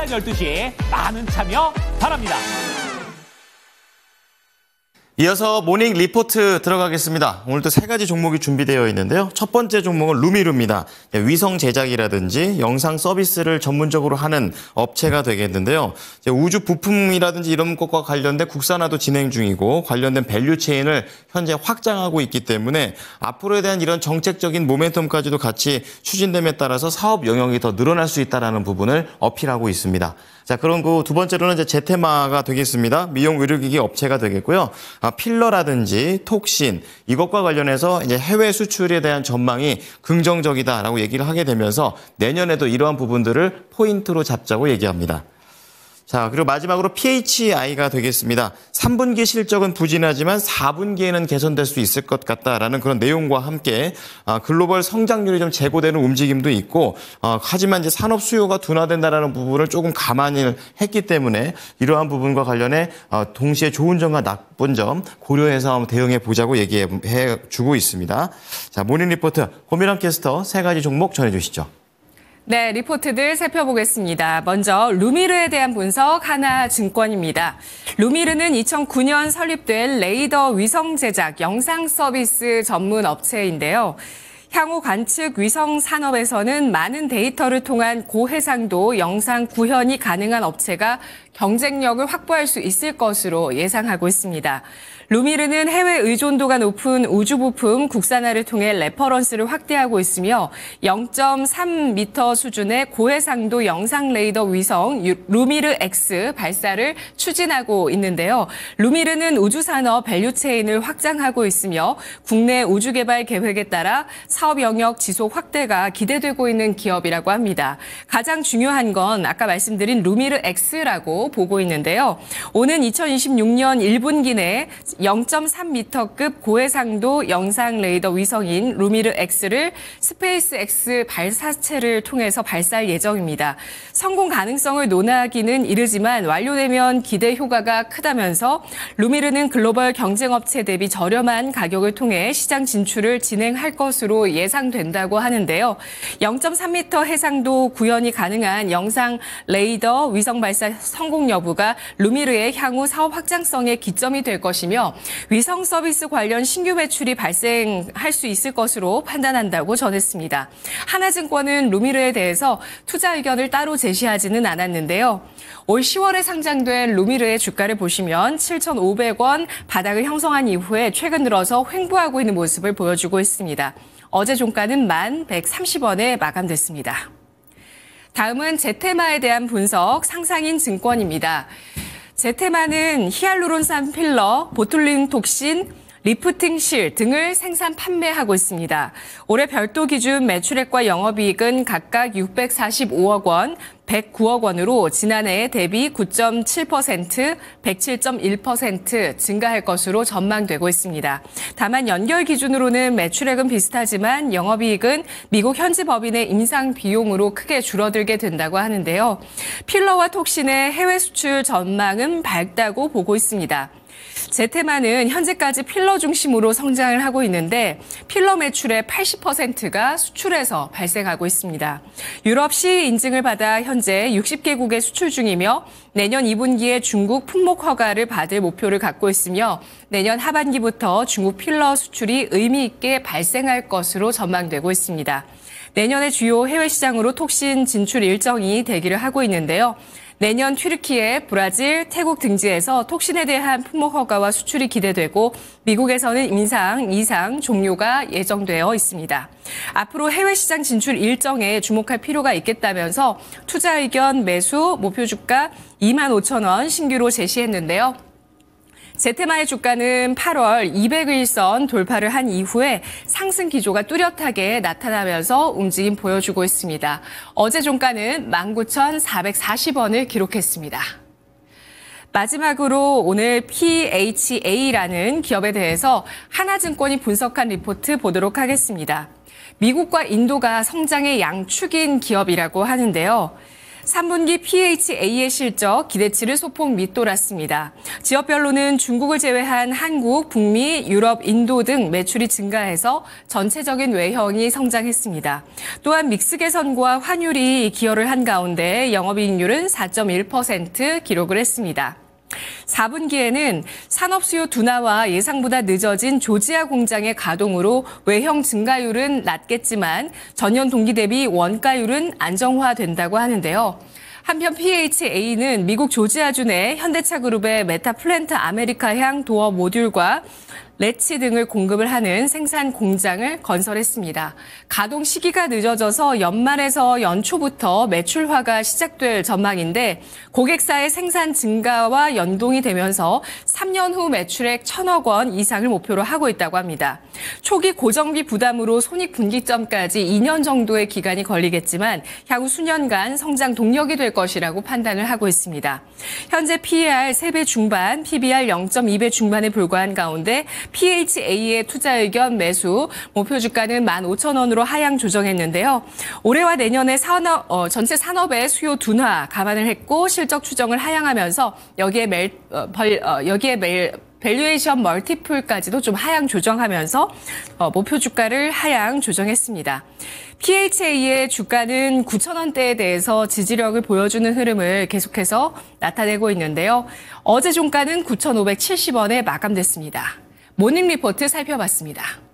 오전 12시 많은 참여 바랍니다. 이어서 모닝 리포트 들어가겠습니다. 오늘도 세 가지 종목이 준비되어 있는데요. 첫 번째 종목은 루미루입니다. 위성 제작이라든지 영상 서비스를 전문적으로 하는 업체가 되겠는데요. 우주 부품이라든지 이런 것과 관련된 국산화도 진행 중이고 관련된 밸류체인을 현재 확장하고 있기 때문에 앞으로에 대한 이런 정책적인 모멘텀까지도 같이 추진됨에 따라서 사업 영역이 더 늘어날 수 있다는 부분을 어필하고 있습니다. 자, 그럼 그 두 번째로는 이제 제테마가 되겠습니다. 미용 의료기기 업체가 되겠고요. 필러라든지 톡신 이것과 관련해서 이제 해외 수출에 대한 전망이 긍정적이다라고 얘기를 하게 되면서 내년에도 이러한 부분들을 포인트로 잡자고 얘기합니다. 자, 그리고 마지막으로 PHI가 되겠습니다. 3분기 실적은 부진하지만 4분기에는 개선될 수 있을 것 같다라는 그런 내용과 함께 글로벌 성장률이 좀 제고되는 움직임도 있고 하지만 이제 산업 수요가 둔화된다라는 부분을 조금 감안을 했기 때문에 이러한 부분과 관련해 동시에 좋은 점과 나쁜 점 고려해서 한번 대응해 보자고 얘기해 주고 있습니다. 자, 모닝 리포트 고미란 캐스터 세 가지 종목 전해주시죠. 네, 리포트들 살펴보겠습니다. 먼저 루미르에 대한 분석 하나증권입니다. 루미르는 2009년 설립된 레이더 위성 제작 영상 서비스 전문 업체인데요. 향후 관측 위성 산업에서는 많은 데이터를 통한 고해상도 영상 구현이 가능한 업체가 경쟁력을 확보할 수 있을 것으로 예상하고 있습니다. 루미르는 해외 의존도가 높은 우주 부품 국산화를 통해 레퍼런스를 확대하고 있으며 0.3m 수준의 고해상도 영상 레이더 위성 루미르 X 발사를 추진하고 있는데요. 루미르는 우주산업 밸류체인을 확장하고 있으며 국내 우주개발 계획에 따라 사업 영역 지속 확대가 기대되고 있는 기업이라고 합니다. 가장 중요한 건 아까 말씀드린 루미르 X라고 보고 있는데요. 오는 2026년 1분기 내 0.3m급 고해상도 영상 레이더 위성인 루미르 X를 스페이스 X 발사체를 통해서 발사할 예정입니다. 성공 가능성을 논하기는 이르지만 완료되면 기대 효과가 크다면서 루미르는 글로벌 경쟁업체 대비 저렴한 가격을 통해 시장 진출을 진행할 것으로 예상된다고 하는데요. 0.3m 해상도 구현이 가능한 영상 레이더 위성 발사 성공 여부가 루미르의 향후 사업 확장성의 기점이 될 것이며 위성 서비스 관련 신규 매출이 발생할 수 있을 것으로 판단한다고 전했습니다. 하나증권은 루미르에 대해서 투자 의견을 따로 제시하지는 않았는데요. 올 10월에 상장된 루미르의 주가를 보시면 7,500원 바닥을 형성한 이후에 최근 들어서 횡보하고 있는 모습을 보여주고 있습니다. 어제 종가는 1,130원에 마감됐습니다. 다음은 제테마에 대한 분석 상상인 증권입니다. 제테마는 히알루론산 필러, 보툴린 톡신, 리프팅실 등을 생산 판매하고 있습니다. 올해 별도 기준 매출액과 영업이익은 각각 645억 원, 109억 원으로 지난해 대비 9.7%, 107.1% 증가할 것으로 전망되고 있습니다. 다만 연결 기준으로는 매출액은 비슷하지만 영업이익은 미국 현지 법인의 임상 비용으로 크게 줄어들게 된다고 하는데요. 필러와 톡신의 해외 수출 전망은 밝다고 보고 있습니다. 제테마는 현재까지 필러 중심으로 성장을 하고 있는데 필러 매출의 80%가 수출에서 발생하고 있습니다. 유럽 CE 인증을 받아 현재 60개국에 수출 중이며 내년 2분기에 중국 품목 허가를 받을 목표를 갖고 있으며 내년 하반기부터 중국 필러 수출이 의미 있게 발생할 것으로 전망되고 있습니다. 내년에 주요 해외 시장으로 톡신 진출 일정이 대기를 하고 있는데요. 내년 튀르키예, 브라질, 태국 등지에서 톡신에 대한 품목 허가와 수출이 기대되고 미국에서는 임상 2상 종료가 예정되어 있습니다. 앞으로 해외 시장 진출 일정에 주목할 필요가 있겠다면서 투자 의견 매수 목표 주가 25,000원 신규로 제시했는데요. 제테마의 주가는 8월 200일선 돌파를 한 이후에 상승 기조가 뚜렷하게 나타나면서 움직임 보여주고 있습니다. 어제 종가는 19,440원을 기록했습니다. 마지막으로 오늘 PHA라는 기업에 대해서 하나증권이 분석한 리포트 보도록 하겠습니다. 미국과 인도가 성장의 양축인 기업이라고 하는데요. 3분기 PHA의 실적 기대치를 소폭 밑돌았습니다. 지역별로는 중국을 제외한 한국, 북미, 유럽, 인도 등 매출이 증가해서 전체적인 외형이 성장했습니다. 또한 믹스 개선과 환율이 기여를 한 가운데 영업이익률은 4.1% 기록을 했습니다. 4분기에는 산업 수요 둔화와 예상보다 늦어진 조지아 공장의 가동으로 외형 증가율은 낮겠지만 전년 동기 대비 원가율은 안정화된다고 하는데요. 한편 PHA는 미국 조지아주 내 현대차 그룹의 메타 플랜트 아메리카향 도어 모듈과 레치 등을 공급을 하는 생산 공장을 건설했습니다. 가동 시기가 늦어져서 연말에서 연초부터 매출화가 시작될 전망인데 고객사의 생산 증가와 연동이 되면서 3년 후 매출액 1,000억 원 이상을 목표로 하고 있다고 합니다. 초기 고정비 부담으로 손익분기점까지 2년 정도의 기간이 걸리겠지만 향후 수년간 성장 동력이 될 것이라고 판단을 하고 있습니다. 현재 PER 3배 중반, PBR 0.2배 중반에 불과한 가운데 PHA의 투자 의견 매수 목표 주가는 15,000원으로 하향 조정했는데요. 올해와 내년에 전체 산업의 수요 둔화 감안을 했고 실적 추정을 하향하면서 여기에 밸류에이션 멀티플까지도 좀 하향 조정하면서 목표 주가를 하향 조정했습니다. PHA의 주가는 9,000원대에 대해서 지지력을 보여주는 흐름을 계속해서 나타내고 있는데요. 어제 종가는 9,570원에 마감됐습니다. 모닝 리포트 살펴봤습니다.